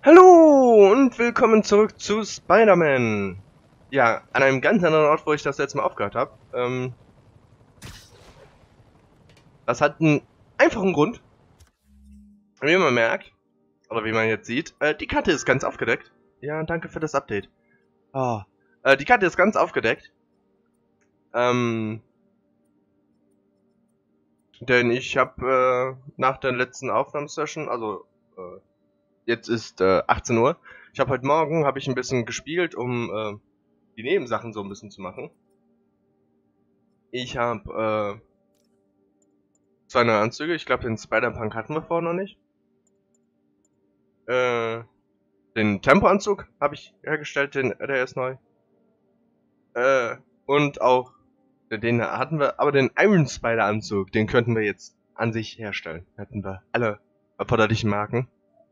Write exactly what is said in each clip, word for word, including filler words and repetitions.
Hallo und willkommen zurück zu Spider-Man. Ja, an einem ganz anderen Ort, wo ich das letzte Mal aufgehört habe. Ähm, das hat einen einfachen Grund. Wie man merkt, oder wie man jetzt sieht, äh, die Karte ist ganz aufgedeckt. Ja, danke für das Update. Ah, äh, die Karte ist ganz aufgedeckt. Ähm, denn ich habe äh, nach der letzten Aufnahmesession, also äh, jetzt ist äh, achtzehn Uhr. Ich habe heute Morgen habe ich ein bisschen gespielt, um äh, die Nebensachen so ein bisschen zu machen. Ich habe äh, zwei neue Anzüge. Ich glaube, den Spider-Punk hatten wir vorher noch nicht. Äh, den Tempo-Anzug habe ich hergestellt, den, der ist neu. Äh, und auch, den hatten wir, aber den Iron Spider-Anzug, den könnten wir jetzt an sich herstellen. Hätten wir alle erforderlichen Marken.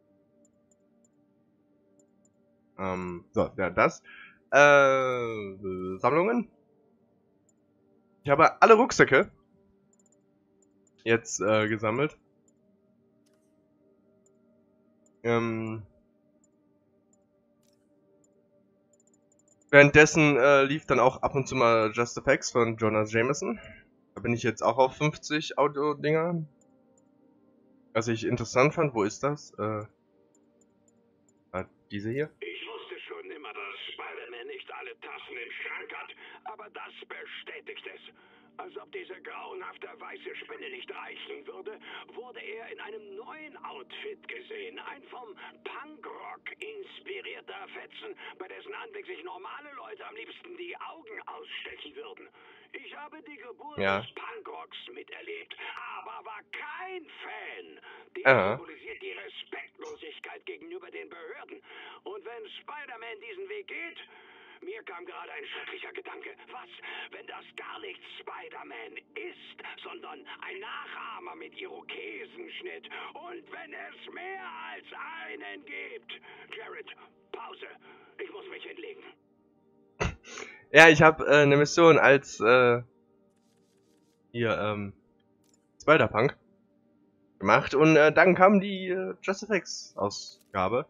Ähm, so, ja, das. Äh, Sammlungen. Ich habe alle Rucksäcke jetzt äh, gesammelt. Ähm, währenddessen äh, lief dann auch ab und zu mal Just Effects von Jonas Jameson. Da bin ich jetzt auch auf fünfzig Audio-Dinger. Was ich interessant fand, wo ist das? Äh, ah, diese hier? Ich wusste schon immer, dass Spider-Man nicht alle Tassen im Schrank hat, aber das bestätigt es. Als ob diese grauenhafte weiße Spinne nicht reichen würde, wurde er in einem neuen Outfit gesehen. Ein vom Punkrock inspirierter Fetzen, bei dessen Anblick sich normale Leute am liebsten die Augen ausstechen würden. Ich habe die Geburt Ja. des Punkrocks miterlebt, aber war kein Fan. Der Aha. symbolisiert die Respektlosigkeit gegenüber den Behörden. Und wenn Spider-Man diesen Weg geht, mir kam gerade ein schrecklicher Gedanke. Was, wenn das gar nicht Spider-Man ist, sondern ein Nachahmer mit Irokesenschnitt? Und wenn es mehr als einen gibt? Jared, Pause. Ich muss mich hinlegen. Ja, ich habe äh, eine Mission als äh, hier ähm, Spider-Punk gemacht und äh, dann kam die äh, Just Effects Ausgabe.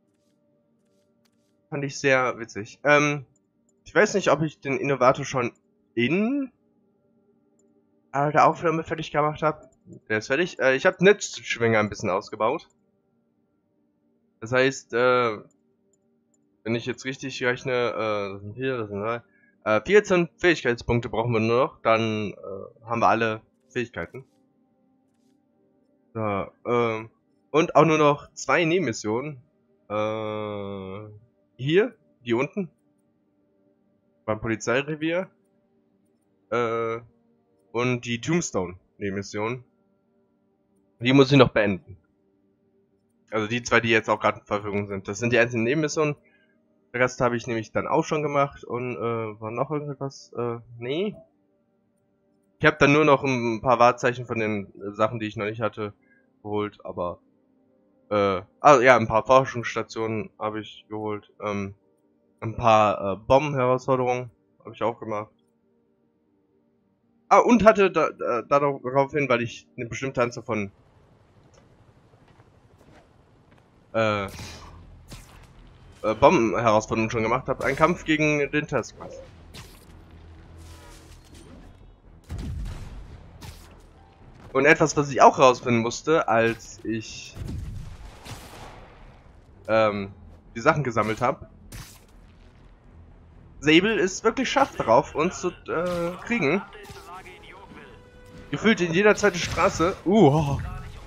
Fand ich sehr witzig. Ähm, ich weiß nicht, ob ich den Innovator schon in äh, der Aufnahme fertig gemacht habe. Der ist fertig. Äh, ich habe Netzschwinger ein bisschen ausgebaut. Das heißt, äh, wenn ich jetzt richtig rechne, äh, das sind hier, das sind drei, äh, vierzehn Fähigkeitspunkte brauchen wir nur noch, dann äh, haben wir alle Fähigkeiten. So, äh, und auch nur noch zwei Nebenmissionen. Äh, hier, die unten. Beim Polizeirevier. Äh, und die Tombstone-Nebenmission. Die muss ich noch beenden. Also die zwei, die jetzt auch gerade in Verfügung sind. Das sind die einzelnen Nebenmissionen. Den Rest habe ich nämlich dann auch schon gemacht. Und äh, war noch irgendwas? Äh, nee. Ich habe dann nur noch ein paar Wahrzeichen von den Sachen, die ich noch nicht hatte, geholt. Aber äh, also ja, ein paar Forschungsstationen habe ich geholt. Ähm, ein paar äh, Bomben-Herausforderungen habe ich auch gemacht. Ah, und hatte da, da, daraufhin, weil ich eine bestimmte Anzahl von äh, äh, Bomben-Herausforderungen schon gemacht habe, einen Kampf gegen den Taskmaster. Und etwas, was ich auch rausfinden musste, als ich ähm, die Sachen gesammelt habe. Sable ist wirklich scharf darauf, uns zu äh, kriegen. Gefühlt in jeder zweiten Straße. Uh, oh.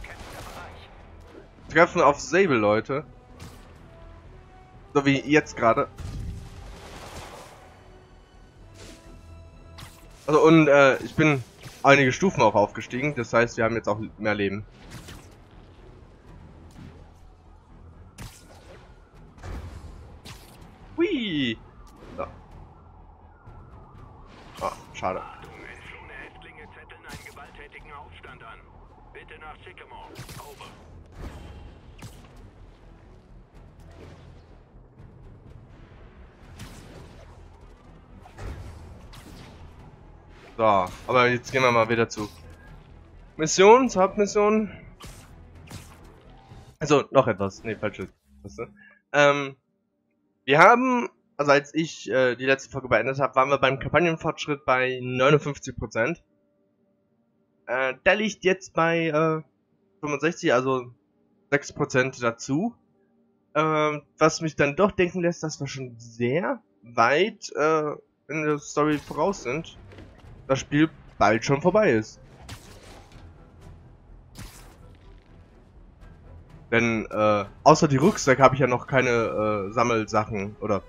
Treffen auf Sable, Leute. So wie jetzt gerade. Also und äh, ich bin einige Stufen auch aufgestiegen. Das heißt, wir haben jetzt auch mehr Leben. Hui. So. Oh, schade. Entflohene Häftlinge zetteln einen gewalttätigen Aufstand an. Bitte nach Sycamore. Over. So, aber jetzt gehen wir mal wieder zu Mission, zur Hauptmission. Also, noch etwas. Ne, falsches. Weißt du? Ähm, wir haben, also als ich äh, die letzte Folge beendet habe, waren wir beim Kampagnenfortschritt bei neunundfünfzig Prozent. Äh, der liegt jetzt bei äh, fünfundsechzig, also sechs Prozent dazu. Ähm, was mich dann doch denken lässt, dass wir schon sehr weit äh, in der Story voraus sind. Das Spiel bald schon vorbei ist. Denn äh, außer die Rucksack habe ich ja noch keine äh, Sammelsachen oder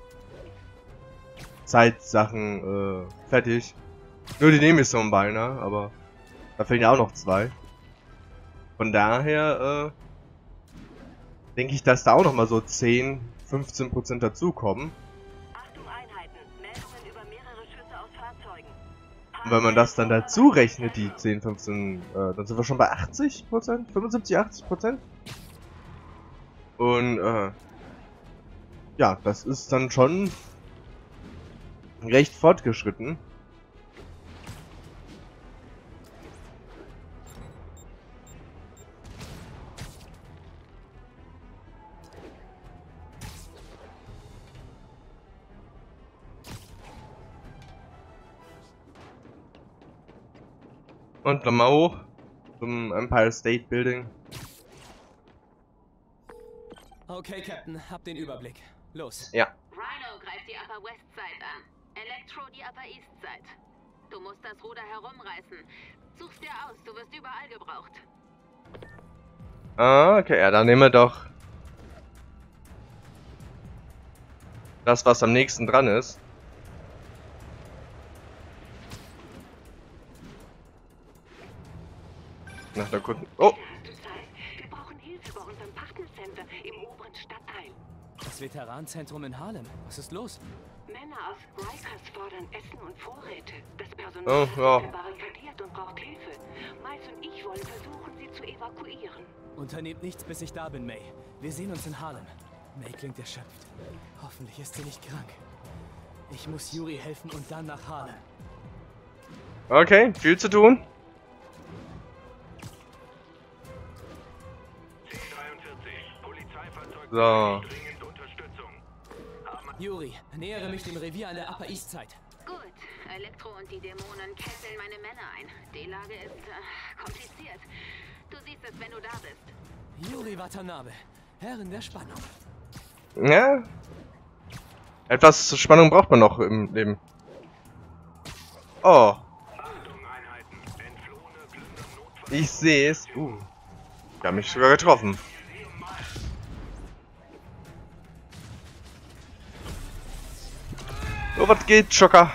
Zeitsachen äh, fertig. Nur die Nemesis beinahe, aber da fehlen ja auch noch zwei. Von daher äh, denke ich, dass da auch noch mal so zehn, fünfzehn Prozent dazukommen. Achtung Einheiten, Meldungen über mehrere Schüsse aus Fahrzeugen. Und wenn man das dann dazu rechnet, die zehn, fünfzehn, äh, dann sind wir schon bei achtzig Prozent, fünfundsiebzig, achtzig Prozent. Und äh, ja, das ist dann schon recht fortgeschritten. Und dann mal hoch zum Empire State Building. Okay, Captain, hab den Überblick. Los. Ja. Rhino greift die Upper West Side an. Electro die Upper East Side. Du musst das Ruder herumreißen. Such's dir aus, du wirst überall gebraucht. Ah, okay, ja, dann nehmen wir doch das, was am nächsten dran ist. Nach der kurzen... Oh! Wir brauchen Hilfe bei unserem Partnercenter im oberen Stadtteil. Das Veteranenzentrum in Harlem. Was ist los? Männer aus Rikers fordern Essen und Vorräte. Das Personal Oh, ja. ist verbarrikadiert und braucht Hilfe. Miles und ich wollen versuchen, sie zu evakuieren. Unternehmt nichts, bis ich da bin, May. Wir sehen uns in Harlem. May klingt erschöpft. Hoffentlich ist sie nicht krank. Ich muss Yuri helfen und dann nach Harlem. Okay, viel zu tun. So. Yuri, nähere mich dem Revier an der Upper East Side. Gut, Elektro und die Dämonen kesseln meine Männer ein. Die Lage ist äh, kompliziert. Du siehst es, wenn du da bist. Yuri Watanabe, Herrin der Spannung. Ja. Etwas Spannung braucht man noch im Leben. Oh. Ich sehe es. Uh. Ich habe mich sogar getroffen. Oh, was geht, Schocker?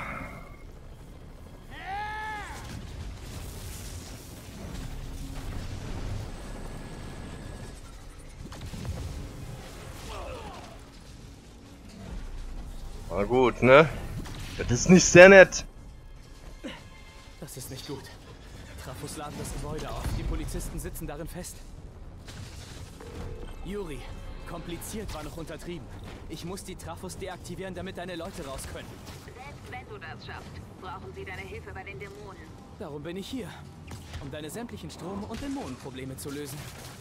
Na gut, ne? Das ist nicht sehr nett. Das ist nicht gut. Trafos laden das Gebäude auf. Die Polizisten sitzen darin fest. Yuri, kompliziert war noch untertrieben. Ich muss die Trafos deaktivieren, damit deine Leute raus können. Selbst wenn du das schaffst, brauchen sie deine Hilfe bei den Dämonen. Darum bin ich hier. Um deine sämtlichen Strom- und Dämonenprobleme zu lösen.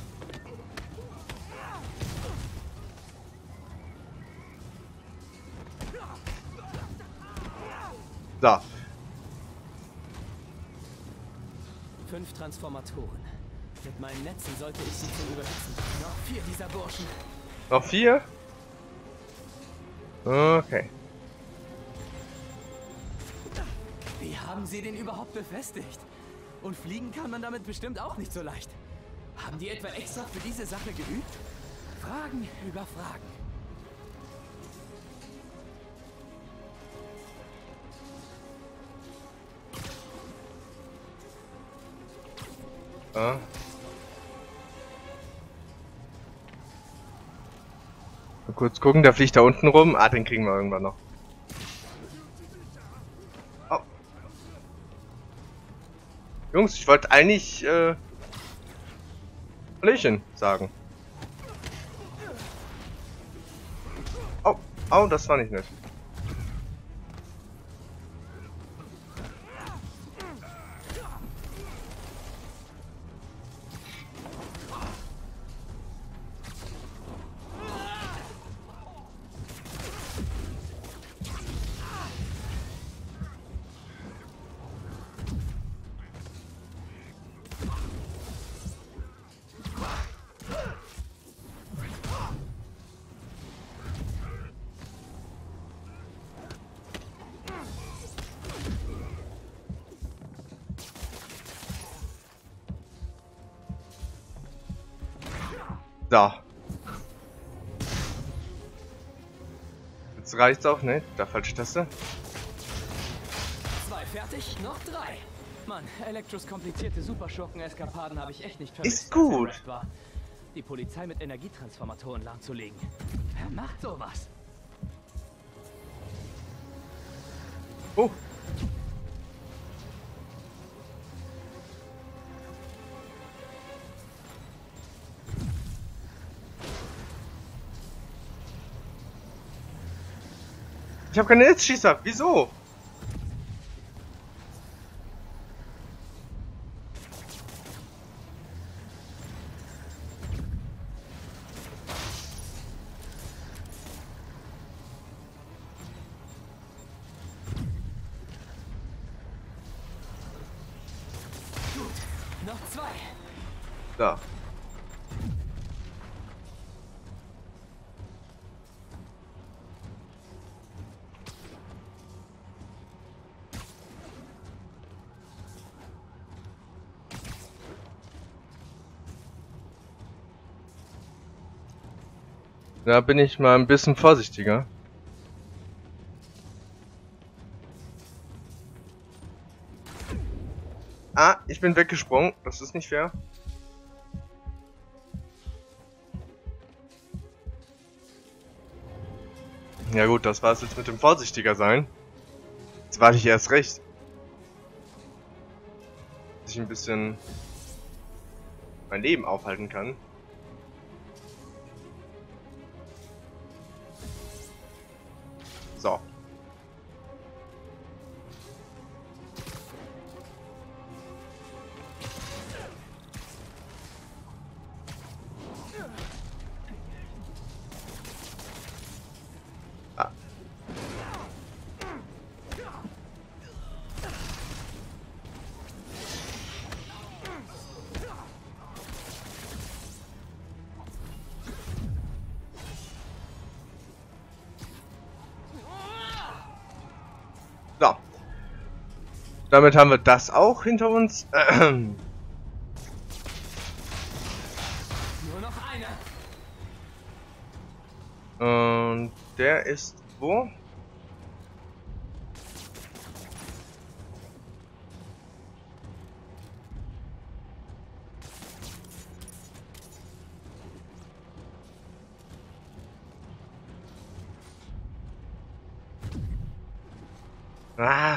So. Fünf Transformatoren. Mit meinen Netzen sollte ich sie zum Überhitzen. Noch vier dieser Burschen. Noch vier? Okay. Wie haben sie den überhaupt befestigt? Und fliegen kann man damit bestimmt auch nicht so leicht. Haben die etwa extra für diese Sache geübt? Fragen über Fragen. Ah. Mal kurz gucken, der fliegt da unten rum. Ah, den kriegen wir irgendwann noch. Oh. Jungs, ich wollte eigentlich äh, Hallöchen sagen. Oh, oh, das war nicht nett. Da. Jetzt reicht's auch, ne? Da falsche Taste. Zwei fertig, noch drei. Mann, Elektros komplizierte Superschurken-Eskapaden habe ich echt nicht vermisst. Ist gut. als er war. Die Polizei mit Energietransformatoren lahmzulegen. Wer macht sowas? Oh. Ich habe keine Netzschießer. Wieso? Noch zwei. Da. Da bin ich mal ein bisschen vorsichtiger. Ah, ich bin weggesprungen. Das ist nicht fair. Ja gut, das war es jetzt mit dem vorsichtiger sein. Jetzt warte ich erst recht. Dass ich ein bisschen mein Leben aufhalten kann. So. Ah. So. Damit haben wir das auch hinter uns. Nur noch einer. Und der ist wo? Ah.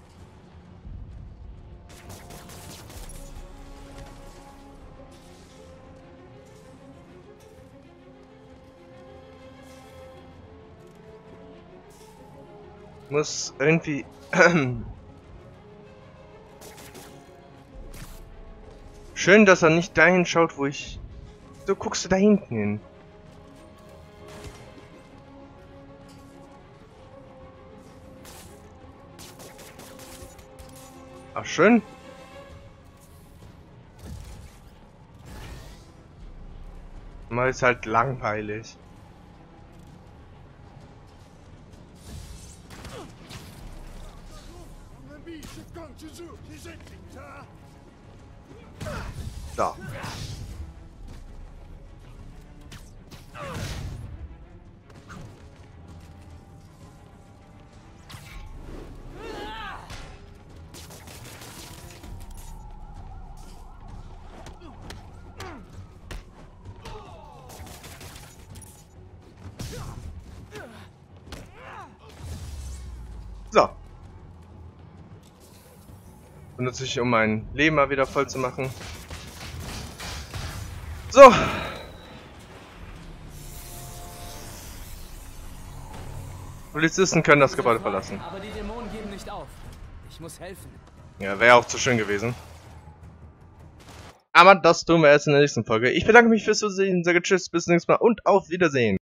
Muss irgendwie schön, dass er nicht dahin schaut, wo ich. So guckst du da hinten hin. Ach, schön. Mal ist halt langweilig. Da. So. Benutze ich, um mein Leben mal wieder voll zu machen. So. Polizisten können das Gebäude verlassen. Aber die Dämonen geben nicht auf. Ich muss helfen. Ja, wäre auch zu schön gewesen. Aber das tun wir erst in der nächsten Folge. Ich bedanke mich fürs Zusehen, sage Tschüss, bis zum nächsten Mal und auf Wiedersehen.